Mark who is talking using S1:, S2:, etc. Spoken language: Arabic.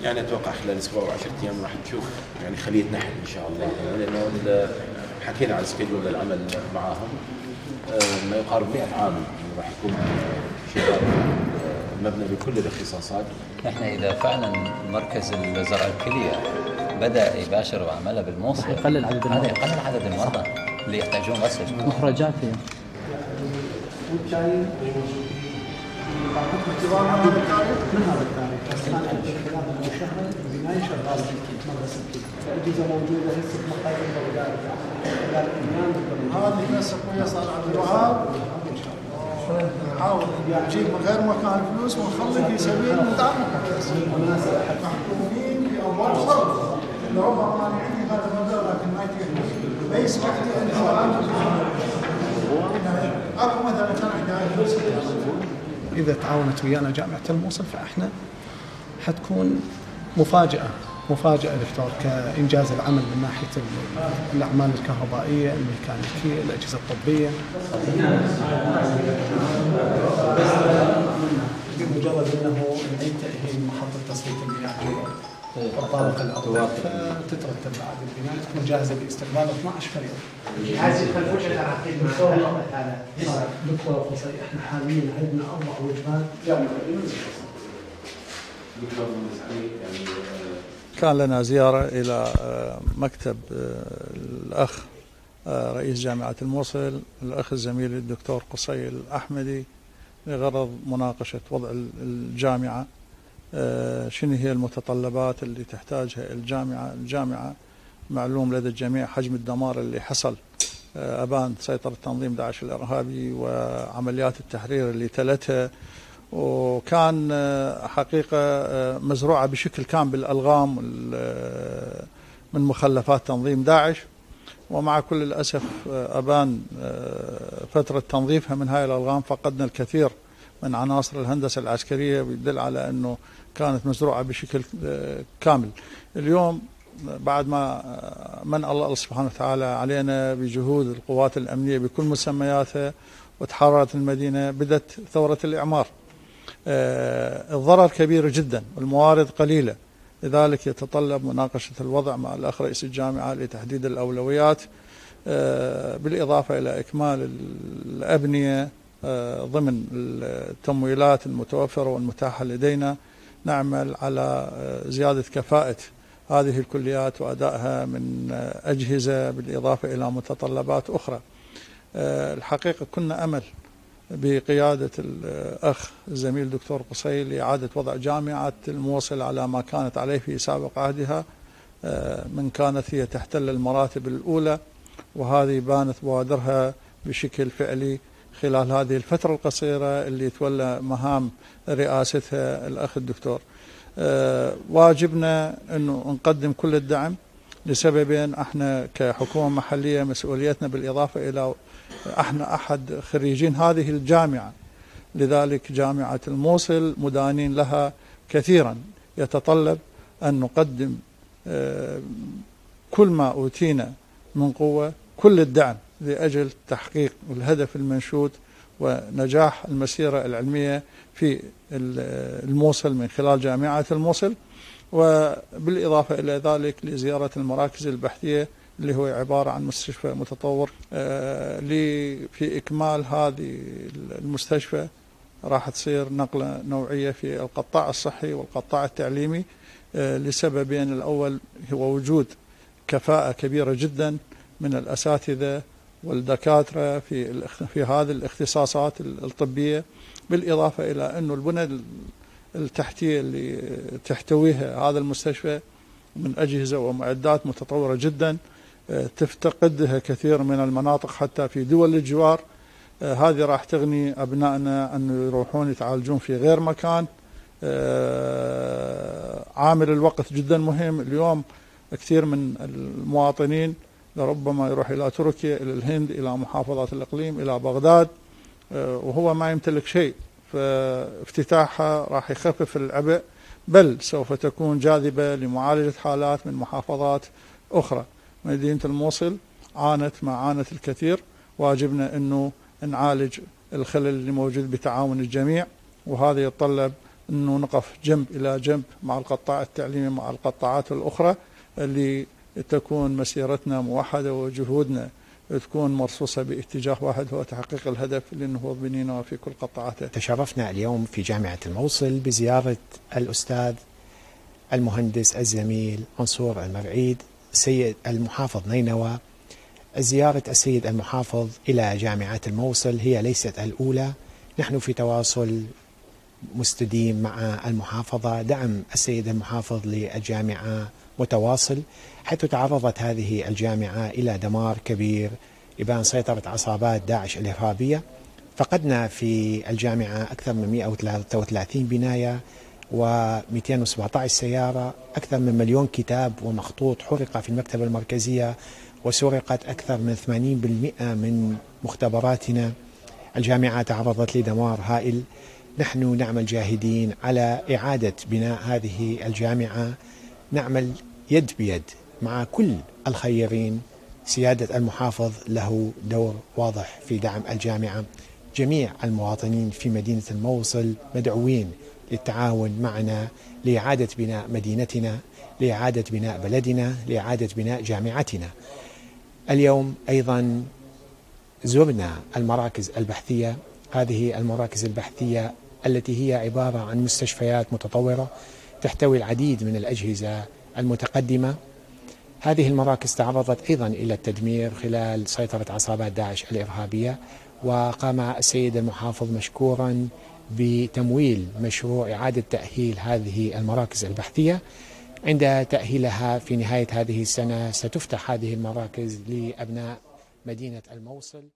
S1: يعني اتوقع خلال اسبوع او 10 ايام راح نشوف يعني خليه نحل ان شاء الله، لانه حكينا على سكيدول للعمل معاهم ما يقارب 100 عامل راح يكون شغال مبنى بكل الاختصاصات.
S2: احنا اذا فعلا مركز الزرع الكليه بدا يباشر عمله بالموصل
S3: يقلل عدد المرضى،
S2: هذا يقلل عدد المرضى اللي يحتاجون غسل
S3: مخرجاته.
S4: من هذا التاريخ بس كان عندنا خلال شهر بناء شغال مركز الكلى، الاجهزه موجوده هسه بمقاييس بغداد خلال ايام
S5: هذه بس اخويا صار عبد الوهاب نحاول نجيب من غير مكان فلوس ونخلي في سبيل ندعم محكومين في اموال خرب لربما انا عندي هذا المبلغ لكن ما يتيح ما يسمح لي ان اكو مثلا كان عندي فلوس.
S4: اذا تعاونت ويانا جامعه الموصل فاحنا حتكون مفاجاه دكتور كانجاز العمل من ناحيه الاعمال الكهربائيه، الميكانيكيه، الاجهزه الطبيه. بمجرد انه نعيد تاهيل محطه تصفيه المياه والطابق الارضي فتترتب بعد البنايه تكون جاهزه لاستقبال 12 فريق.
S6: هذه الخلفيه اللي راح تكون
S4: دكتور قصي احنا حاليا عندنا 4 وجبات.
S7: كان لنا زيارة إلى مكتب الأخ رئيس جامعة الموصل الأخ الزميل الدكتور قصي الأحمدي لغرض مناقشة وضع الجامعة، شنو هي المتطلبات اللي تحتاجها الجامعة معلوم لدى الجميع حجم الدمار اللي حصل أبان سيطرة تنظيم داعش الإرهابي وعمليات التحرير اللي تلتها، وكان حقيقة مزروعة بشكل كامل بالألغام من مخلفات تنظيم داعش، ومع كل الأسف أبان فترة تنظيفها من هاي الألغام فقدنا الكثير من عناصر الهندسة العسكرية، ويدل على أنه كانت مزروعة بشكل كامل. اليوم بعد ما من الله سبحانه وتعالى علينا بجهود القوات الأمنية بكل مسمياتها وتحررت المدينة، بدأت ثورة الإعمار. الضرر كبير جدا والموارد قليلة، لذلك يتطلب مناقشة الوضع مع الأخ رئيس الجامعة لتحديد الأولويات، بالإضافة إلى إكمال الأبنية ضمن التمويلات المتوفرة والمتاحة لدينا. نعمل على زيادة كفاءة هذه الكليات وأدائها من أجهزة بالإضافة إلى متطلبات أخرى. الحقيقة كنا أمل بقيادة الأخ الزميل دكتور قصي لإعادة وضع جامعة الموصل على ما كانت عليه في سابق عهدها، من كانت هي تحتل المراتب الأولى، وهذه بانت بوادرها بشكل فعلي خلال هذه الفترة القصيرة اللي تولى مهام رئاستها الأخ الدكتور. واجبنا أنه نقدم كل الدعم لسببين. احنا كحكومة محلية مسؤوليتنا بالإضافة إلى احنا أحد خريجين هذه الجامعة، لذلك جامعة الموصل مدانين لها كثيرا، يتطلب أن نقدم كل ما أوتينا من قوة، كل الدعم لأجل تحقيق الهدف المنشود ونجاح المسيرة العلمية في الموصل من خلال جامعة الموصل، وبالإضافة إلى ذلك لزيارة المراكز البحثية اللي هو عبارة عن مستشفى متطور. في إكمال هذه المستشفى راح تصير نقلة نوعية في القطاع الصحي والقطاع التعليمي لسببين. الأول هو وجود كفاءة كبيرة جدا من الأساتذة والدكاترة في هذه الاختصاصات الطبية، بالإضافة إلى أنه البنى التحتية اللي تحتويها هذا المستشفى من أجهزة ومعدات متطورة جدا تفتقدها كثير من المناطق حتى في دول الجوار. هذه راح تغني أبنائنا أن يروحون يتعالجون في غير مكان. عامل الوقت جدا مهم. اليوم كثير من المواطنين لربما يروح إلى تركيا، إلى الهند، إلى محافظات الإقليم، إلى بغداد، وهو ما يمتلك شيء، فافتتاحها راح يخفف العبء، بل سوف تكون جاذبة لمعالجة حالات من محافظات أخرى. مدينة الموصل عانت ما عانت الكثير، واجبنا أنه نعالج الخلل اللي موجود بتعاون الجميع، وهذا يتطلب أنه نقف جنب إلى جنب مع القطاع التعليمي مع القطاعات الأخرى اللي تكون مسيرتنا موحدة وجهودنا تكون مرصوصة باتجاه واحد هو تحقيق الهدف للنهوض بنينوى في كل قطاعاته.
S6: تشرفنا اليوم في جامعة الموصل بزيارة الأستاذ المهندس الزميل منصور المرعيد سيد المحافظ نينوى. زيارة السيد المحافظ إلى جامعة الموصل هي ليست الأولى، نحن في تواصل مستديم مع المحافظة. دعم السيد المحافظ للجامعة متواصل، حيث تعرضت هذه الجامعة إلى دمار كبير إبان سيطرة عصابات داعش الإرهابية. فقدنا في الجامعة أكثر من 133 بناية و217 سيارة، أكثر من 1,000,000 كتاب ومخطوط حرق في المكتبة المركزية، وسرقت أكثر من 80% من مختبراتنا. الجامعة تعرضت لدمار هائل. نحن نعمل جاهدين على إعادة بناء هذه الجامعة، نعمل يد بيد مع كل الخيرين. سيادة المحافظ له دور واضح في دعم الجامعة. جميع المواطنين في مدينة الموصل مدعوين للتعاون معنا لإعادة بناء مدينتنا، لإعادة بناء بلدنا، لإعادة بناء جامعتنا. اليوم أيضا زرنا المراكز البحثية. هذه المراكز البحثية التي هي عبارة عن مستشفيات متطورة تحتوي العديد من الأجهزة المتقدمة. هذه المراكز تعرضت أيضا إلى التدمير خلال سيطرة عصابات داعش الإرهابية، وقام السيد المحافظ مشكورا بتمويل مشروع إعادة تأهيل هذه المراكز البحثية. عند تأهيلها في نهاية هذه السنة ستفتح هذه المراكز لأبناء مدينة الموصل.